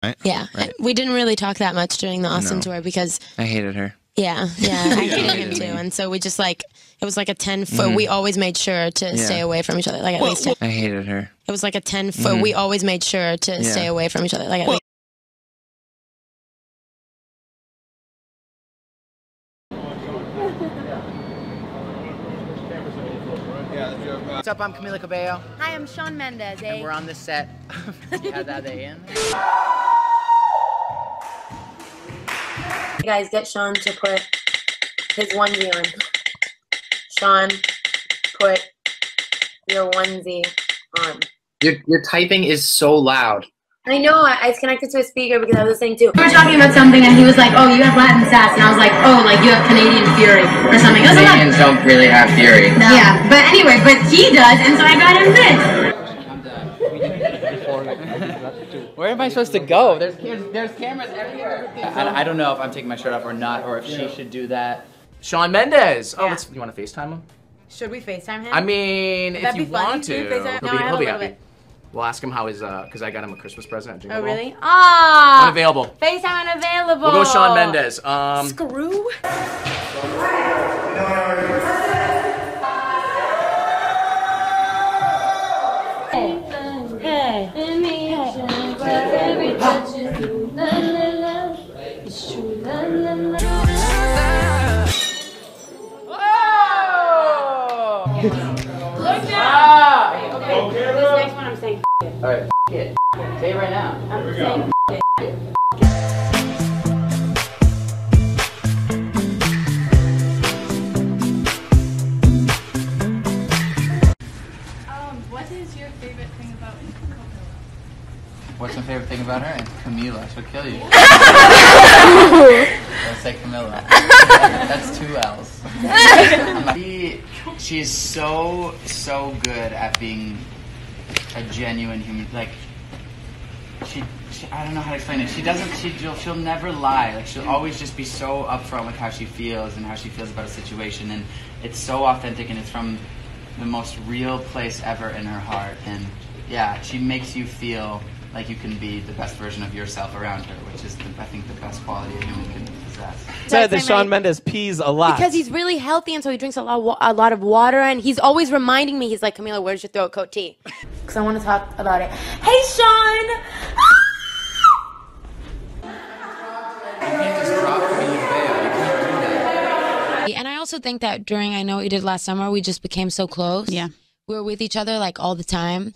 Right? Yeah. Right. We didn't really talk that much during the Austin tour because I hated her. Yeah, I hated him too. And so we just like, it was like a 10-foot. We always made sure to stay away from each other. Like at least 10. I hated her. It was like a 10-foot. We always made sure to stay away from each other. Like at least. What's up? I'm Camila Cabello. Hi, I'm Shawn Mendes. And we're on the set. Had that in. You guys, get Shawn to put his onesie on. Shawn, put your onesie on. Your typing is so loud. I know, I was connected to a speaker because I was listening to. We were talking about something and he was like, oh, you have Latin sass. And I was like, oh, like you have Canadian fury or something. Canadians don't really have fury. No. Yeah, but anyway, but he does, and so I got him this. Where am I supposed to go? There's cameras everywhere. I don't know if I'm taking my shirt off or not, or if she should do that. Shawn Mendes. Oh, you want to FaceTime him? Should we FaceTime him? I mean, if you want to, he'll be happy. Bit. We'll ask him how his, because I got him a Christmas present at Jingle Oh, Ball. really? Ah! Unavailable. FaceTime unavailable. We'll go Shawn Mendes. Screw. Look down! Okay, this next one I'm saying Alright, it. Say it right now. I'm saying What is your favorite thing about Cabello? What's my favorite thing about her? Camila. She'll kill you. Don't say Camila. That's 2 L's. She's so good at being a genuine human. Like, she I don't know how to explain it. She'll never lie. Like, she'll always just be so upfront with how she feels and how she feels about a situation. And it's so authentic, and it's from the most real place ever in her heart. And yeah, she makes you feel like you can be the best version of yourself around her, which is, I think, the best quality a human can possess. Said that Shawn Mendes pees a lot. Because he's really healthy, and so he drinks a lot of water, and he's always reminding me, he's like, Camila, where's your throat coat tea? Because I want to talk about it. Hey, Shawn! You can't just drop Camila Cabello. You can't do that. And I also think that during, I know what we did last summer, we just became so close. Yeah. We were with each other like all the time.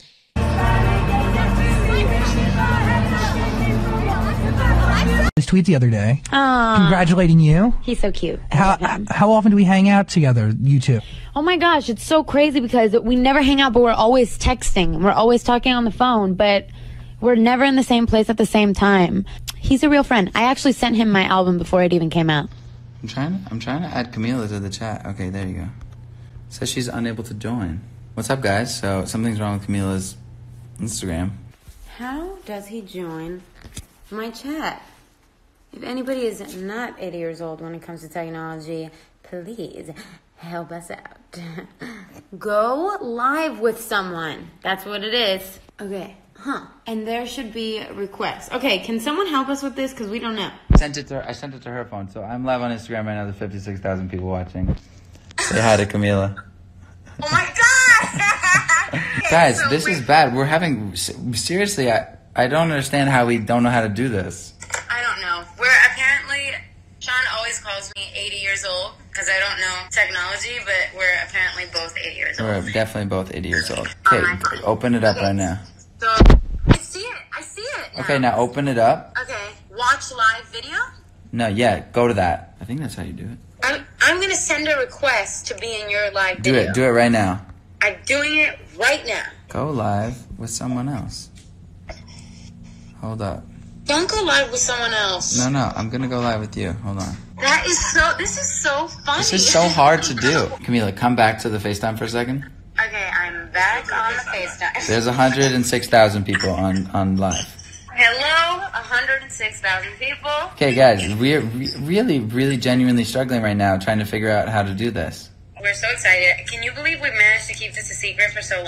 His tweet the other day, congratulating you. He's so cute. How often do we hang out together, you two? Oh my gosh, it's so crazy because we never hang out, but we're always texting. We're always talking on the phone, but we're never in the same place at the same time. He's a real friend. I actually sent him my album before it even came out. I'm trying to add Camila to the chat. Okay, there you go. Says she's unable to join. What's up, guys? So something's wrong with Camila's Instagram. How does he join my chat? If anybody is not 80 years old when it comes to technology, please help us out. Go live with someone. That's what it is. Okay. And there should be requests. Okay, can someone help us with this? Because we don't know. I sent it to her phone. So I'm live on Instagram right now. There's 56,000 people watching. Say hi to Camila. Oh my God! Guys, so this is bad. We're having, seriously, I don't understand how we don't know how to do this. I don't know. Shawn always calls me 80 years old because I don't know technology, but we're apparently both 80 years old. We're definitely both 80 years old. Okay, open it up right now. So, I see it now. Okay, now open it up. Okay, watch live video? No, yeah, go to that. I think that's how you do it. I'm going to send a request to be in your live video. Do it right now. I'm doing it right now. Go live with someone else. Hold up. Don't go live with someone else. No, I'm gonna go live with you. Hold on. This is so funny. This is so hard to do. Camila, come back to the FaceTime for a second. Okay, I'm back on the FaceTime. There's 106,000 people on live. Hello, 106,000 people. Okay, guys, we're really genuinely struggling right now trying to figure out how to do this. We're so excited. Can you believe we managed to keep this a secret for so long?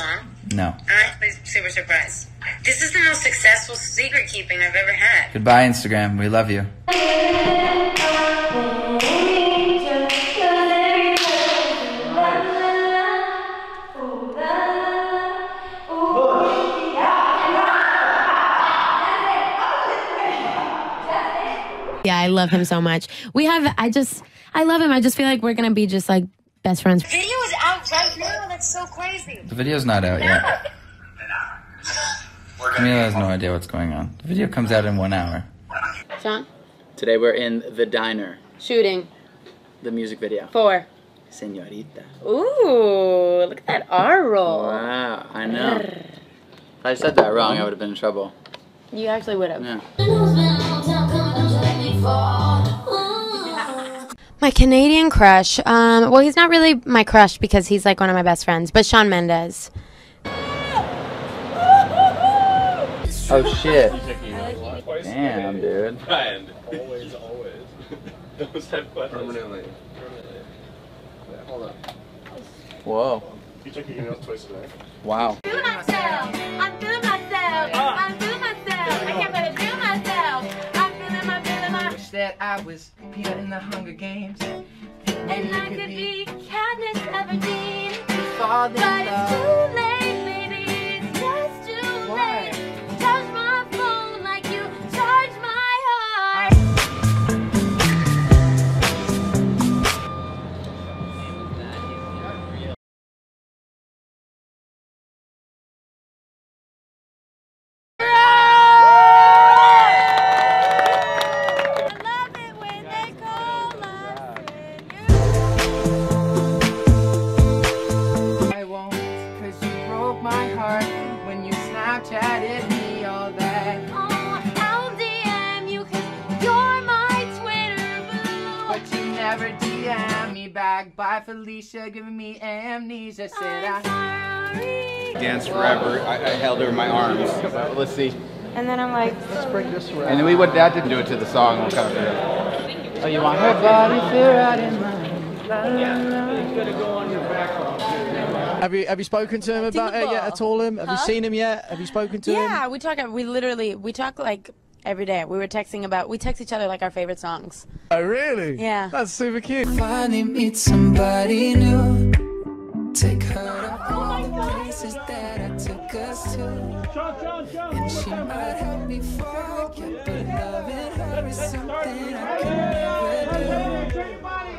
No. I'm actually super surprised. This is the most successful secret keeping I've ever had. Goodbye, Instagram. We love you. Yeah, I love him so much. I love him. I just feel like we're gonna be just like best friends. The video is out right now. That's so crazy. The video's not out yet. Camila has no idea what's going on. The video comes out in 1 hour. Shawn? Today we're in the diner. Shooting. The music video. 4. Señorita. Ooh, look at that R roll. Wow, I know. If I said that wrong, I would have been in trouble. You actually would have. Yeah. My Canadian crush. Well, he's not really my crush because he's like one of my best friends, but Shawn Mendes. Oh shit. Damn, dude. And always. Those type questions. Permanently. Hold on. Whoa. You check your emails twice a day. Wow. I'm feeling myself. I'm feeling myself. I can't better feel myself. I'm feeling my. Wish that I was Peter in the Hunger Games. And I could be Katniss Everdeen. Fall in But it's love. too late, baby. It's just too late. Charge my phone like you charge my heart. I won't, cause you broke my heart when you Snapchatted me all that. Oh, I'll DM you 'cause you're my Twitter boo. But you never DM me back. Bye, Felicia, giving me amnesia. Said I'm sorry. Dance forever. I held her in my arms. Let's see. And then I'm like, And then that didn't do it to the song. We'll kind of oh, you want her body, feel right in mine. Have you spoken to him about it yet at all? Have you seen him yet? Have you spoken to him? yeah, we talk like every day. We text each other like our favorite songs. Oh, really? Yeah. That's super cute. Finally meet somebody new. Take her to all the places that I took us to. And she might help me forget, but loving her is something I can never do.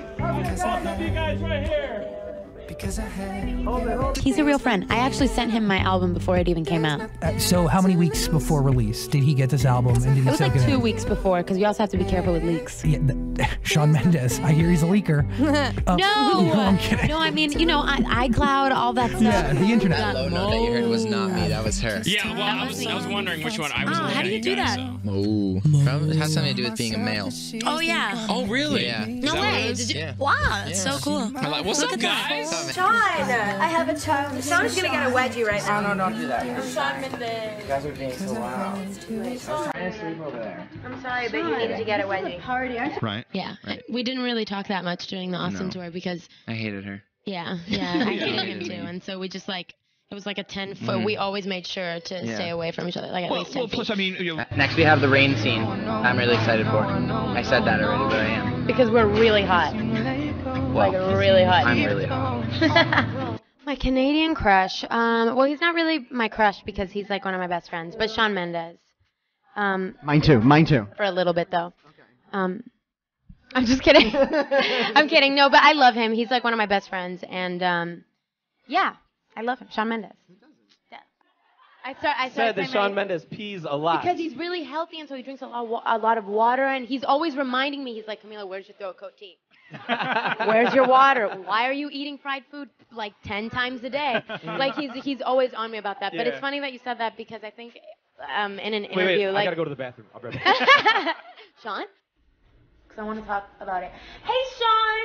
Because I had. He's a real friend. I actually sent him my album before it even came out. So how many weeks before release did he get this album? And did he It was say like good 2 night? weeks before, because you also have to be careful with leaks. Yeah, Shawn Mendes. I hear he's a leaker. No, I'm kidding. no, I mean, iCloud, all that stuff. Yeah, the internet. That low note that you heard was not me. That was her. Yeah, well, I was wondering which one I was looking how do you at do guys, that? so. Ooh. Probably has something to do with being a male. Oh, yeah. Oh, really? Yeah. No way. Did you? Yeah. Wow, that's so cool. I'm like, what's up, guys? Shawn, I have a child. Shawn's gonna get a wedgie right now. Oh, no, don't do that. Shawn Mendes. You guys are being so loud. I was trying to sleep over there. I'm sorry, but you needed to get a wedgie. Right. Yeah, we didn't really talk that much during the Austin No. tour because, I hated her. I hated him too, and so we just like, it was like a 10-foot. We always made sure to stay away from each other, like at least 10 feet. Plus, I mean, Next we have the rain scene. I'm really excited for it. I said that already, but I am. Because we're really hot. Well, really hot. I'm really hot. My Canadian crush. Well, he's not really my crush because he's like one of my best friends, but Shawn Mendes. Mine too. For a little bit though. I'm just kidding. I'm kidding. No, but I love him. He's like one of my best friends, and yeah, I love him. Shawn Mendes. Yeah. I said that Shawn Mendes pees a lot. because he's really healthy, and so he drinks a lot of water, and he's always reminding me. He's like, Camila, where's your throat coat tea? Where's your water? Why are you eating fried food like 10 times a day? Like he's always on me about that. But it's funny that you said that because I think in an interview, Wait, like I gotta go to the bathroom. I'll be right back. Shawn, because I want to talk about it. Hey, Shawn.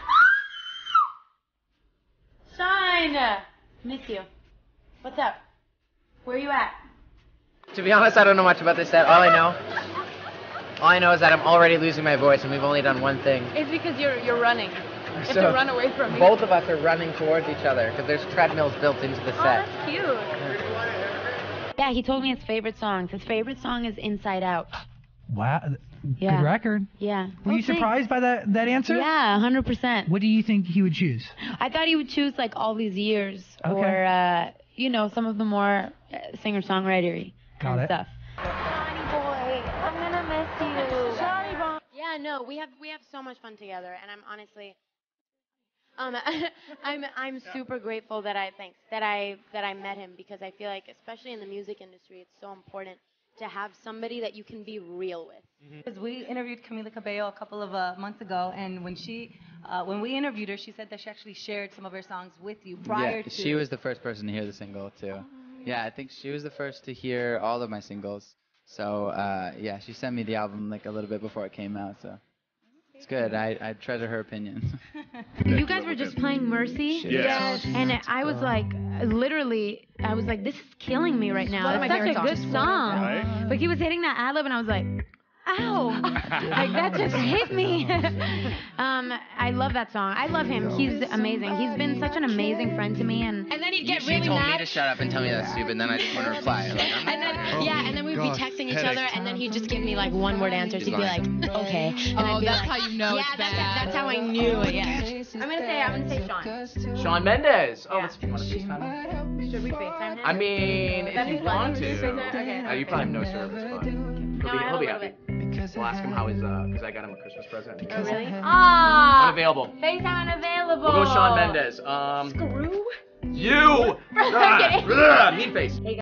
Shawn, miss you. What's up? Where are you at? To be honest, I don't know much about this set. All I know is that I'm already losing my voice, and we've only done one thing. It's because you're running. So to run away from me. both of us are running towards each other because there's treadmills built into the set. That's cute. Yeah, he told me his favorite songs. His favorite song is Inside Out. Wow. Yeah. Good record. Yeah. Were you surprised by that answer? Yeah, 100%. What do you think he would choose? I thought he would choose like All These Years Okay. or, you know, some of the more singer-songwritery kind of stuff. Johnny boy, I'm gonna miss you. Sorry, Mom. Yeah, no, we have so much fun together, and I'm honestly, I'm super grateful that I met him, because I feel like, especially in the music industry, it's so important to have somebody that you can be real with. Because we interviewed Camila Cabello a couple of months ago, and when we interviewed her, she said that she actually shared some of her songs with you prior to. She was the first person to hear the single too. Yeah, I think she was the first to hear all of my singles. So yeah, she sent me the album like a little bit before it came out. So it's good. I treasure her opinion. You guys were just playing Mercy. Yes. And I was like, literally, I was like, this is killing me right now. One of It's my such a favorite good songs. song. Right? But he was hitting that ad-lib, and I was like, ow. Like, that just hit me. I love that song. I love him. He's amazing. He's been such an amazing friend to me. And then he'd get She really told mad. me to shut up and tell me that's stupid, and then I just want to reply. Like, I'm And then, and then we'd be texting each other, and then he'd just give me like one-word answers. He'd be like, "Okay," and I'd be that's like, how you know "Yeah, it's bad. that's how I knew it." Yeah. I'm gonna say Shawn. Shawn Mendes. Oh, let's you want to FaceTime him? Should we FaceTime him? I mean, That if you is want fun. to. Okay. You probably have no service, but he'll be happy. We'll ask him how his because I got him a Christmas present. Oh, really? Unavailable. FaceTime unavailable. We'll go Shawn Mendes. Screw you. Okay. Mean face.